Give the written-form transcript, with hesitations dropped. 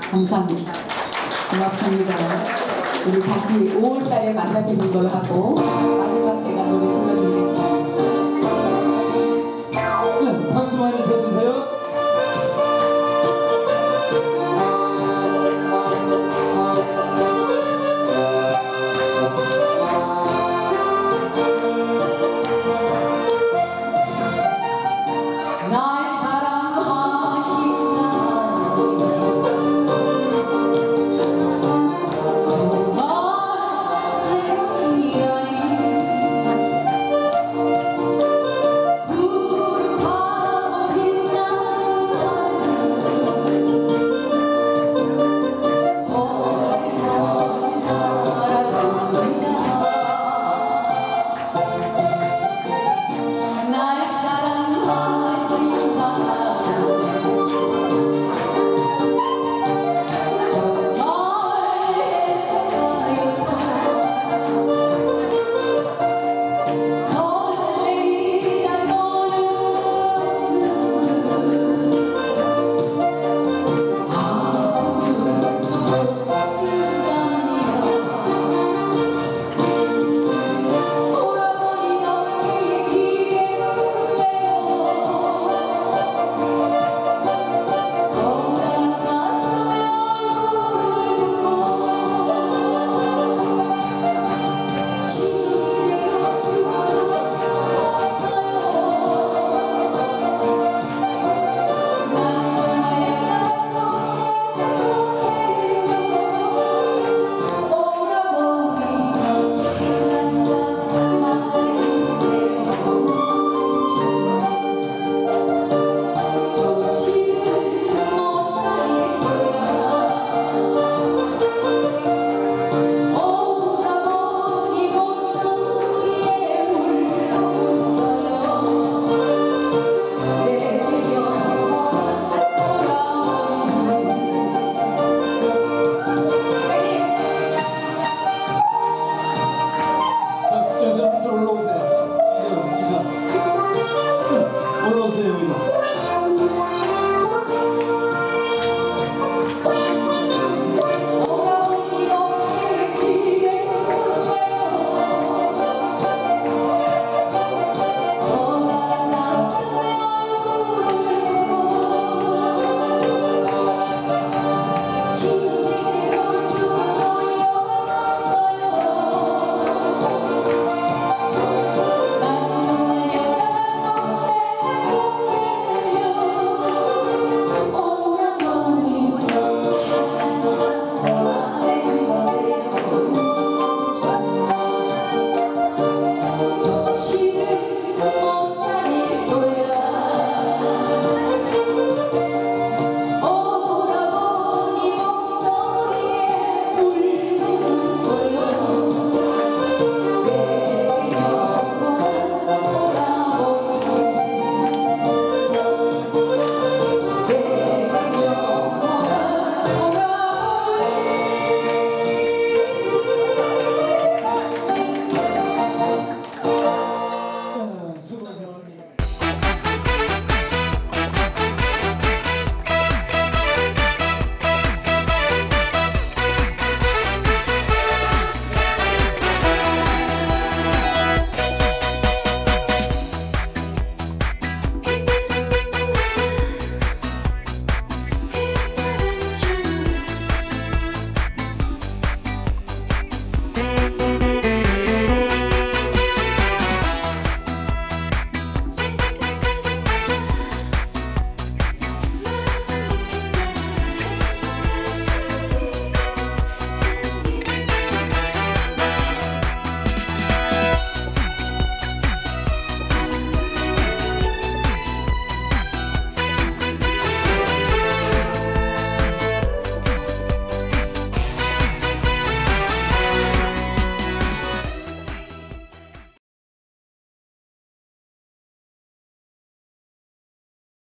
감사합니다. 고맙습니다. 우리 다시 5월달에 만나 뵙는 걸로 하고 마지막 제가 노래 불러드리겠습니다. 네, 박수 많이 쳐주세요. 날 사랑하신다니 정말 외로우시다니 구름 타고 빛나는 하늘 헐헐 날아갑니다. 날 사랑하신다 정말 해가에서 설레이다 너는 오라버니 너의 기대올래요. 돌아가서면 울고 시시로 죽었어요. 나의 약속해요. 오라버니 사랑과 말해주세요. 정신을 못 차릴 거야. 오라버니 목소리에 울었어요. 내 영원한 오라버니. 여자분들 올라오세요. 이전 올라오세요. 이거. 오라버니 너의 기대올래요. 돌아갔으면 얼굴을 보고